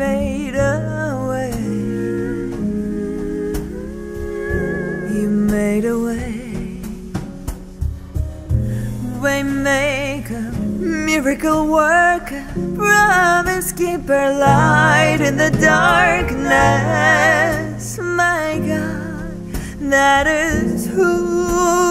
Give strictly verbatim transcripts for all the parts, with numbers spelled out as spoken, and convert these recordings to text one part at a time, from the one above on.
made a way. You made a way. Waymaker, miracle worker, promise keeper, light in the darkness. My God, that is who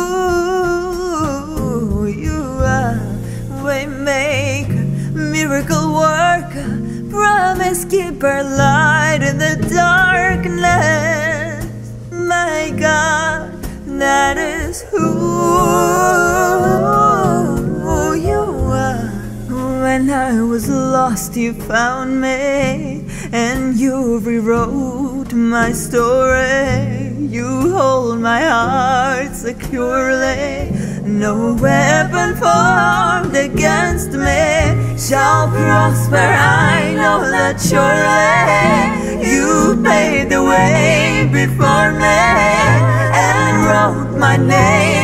you are. Waymaker, miracle worker, promise keeper, light in the darkness. My God, that is who when I was lost, you found me, and you rewrote my story. You hold my heart securely. No weapon formed against me shall prosper. I know that surely you paved the way before me and wrote my name